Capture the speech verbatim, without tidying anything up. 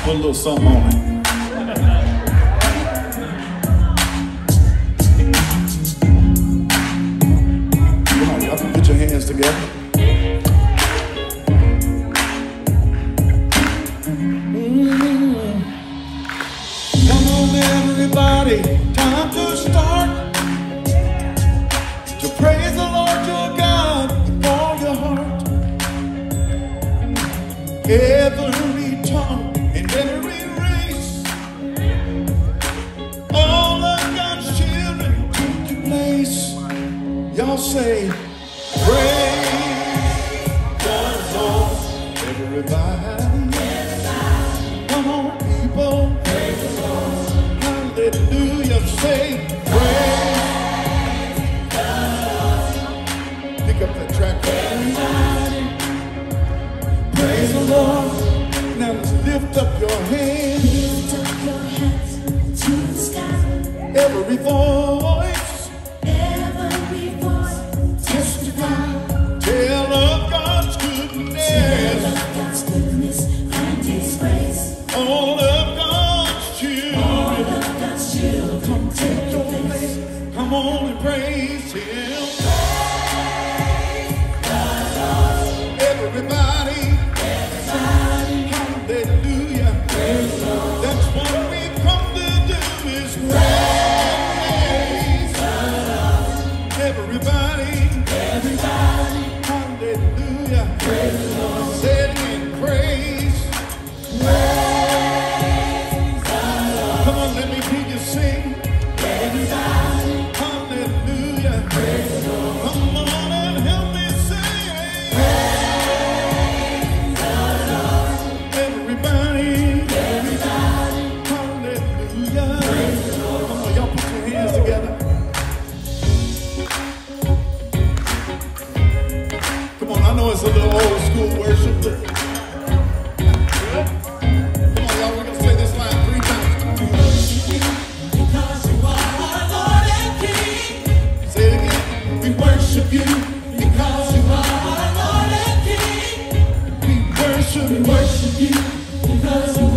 Put a little something on it. Come on, y'all can put your hands together. Mm-hmm. Come on, everybody, time to start to praise the Lord your God with all your heart. Every tongue and every race, all of God's children took your place. Y'all say, praise the Lord. Everybody, everybody, come on, people, praise the Lord. Hallelujah, say, praise the Lord. Pick up that track, everybody. Praise the Lord. Now let's lift up your hands. Lift up your hands to the sky. Every voice, every voice, testify. Tell of God's goodness. Tell of God's goodness and His grace. All of God's children. All of God's children. Come take your place. Come on and praise Him. Praise the Lord. Everybody. Hallelujah. Praise the Lord. That's what we come to do is praise the Lord. Everybody, everybody, hallelujah. Praise the Lord. Say it again, praise, praise the Lord. Come on, let me hear you sing. Everybody, hallelujah. Praise the Lord. Come on and help me sing. Praise I know it's a little old school worship, but come on, y'all, we're going to say this line three times. We worship you because you are our Lord and King. Say it again. We worship you because you are our Lord and King. We worship, we worship you because you